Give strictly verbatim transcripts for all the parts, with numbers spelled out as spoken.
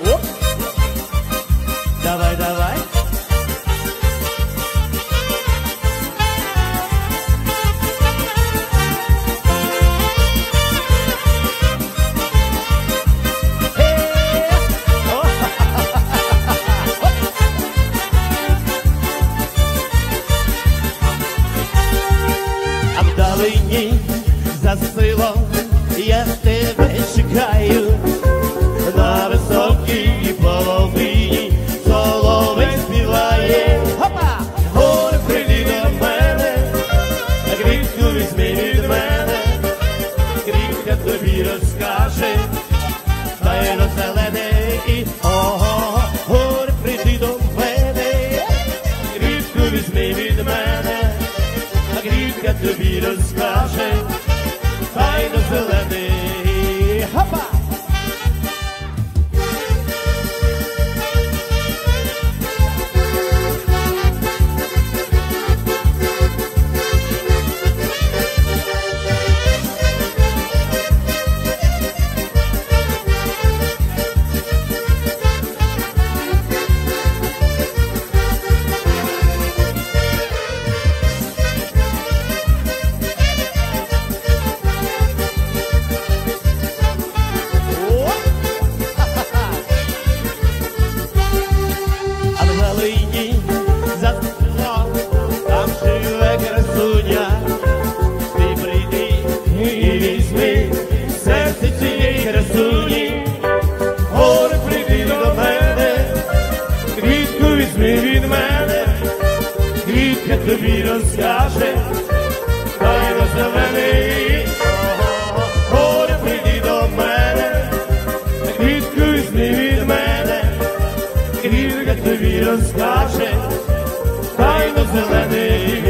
Оп. Давай, давай. А вдалині за селом я тебе чекаю, на високій половині соловей співає. Хопа! Горе, прийди до мене, квітку візьми від мене, квітка тобі розкаже, тайно зелений. Ого, горе, прийди до мене, квітку візьми від мене, квітка тобі розкаже, тайно зелений. Хопа! Тобі розкаже, тайно зелений. Горе, прийди до мене, квітку візьми від мене, квітка тобі розкаже, тайно зелений.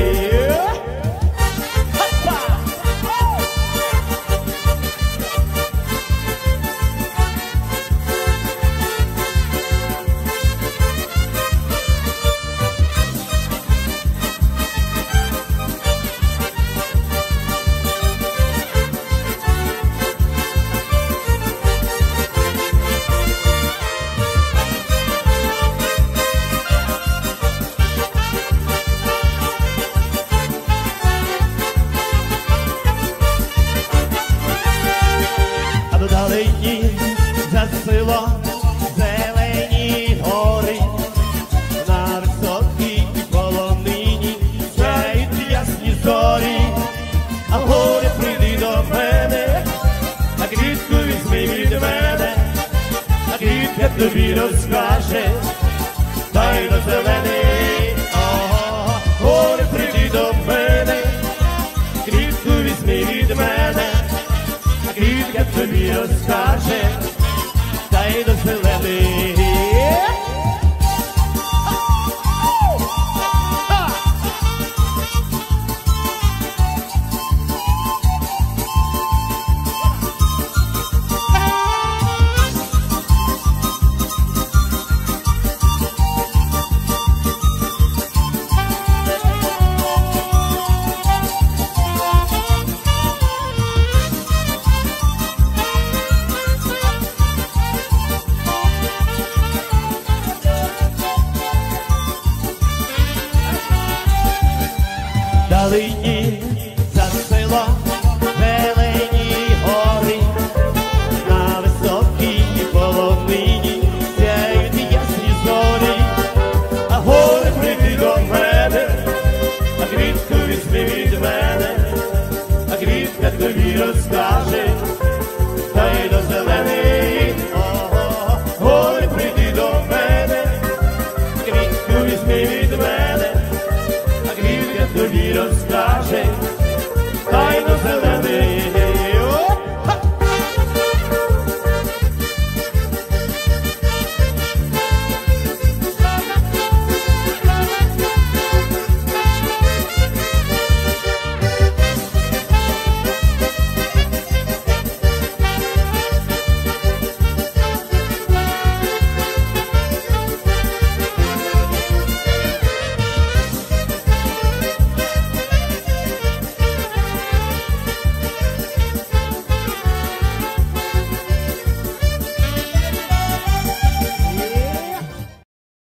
Вдалині за село зелені гори, на високій полонині сяють ясні зорі. А горе, прийди до мене, а квітку візьми від мене, а квітка тобі розкаже, тайно зелений. Ого, горе, прийди до мене, квітку візьми від мене, квітка тобі розкаже,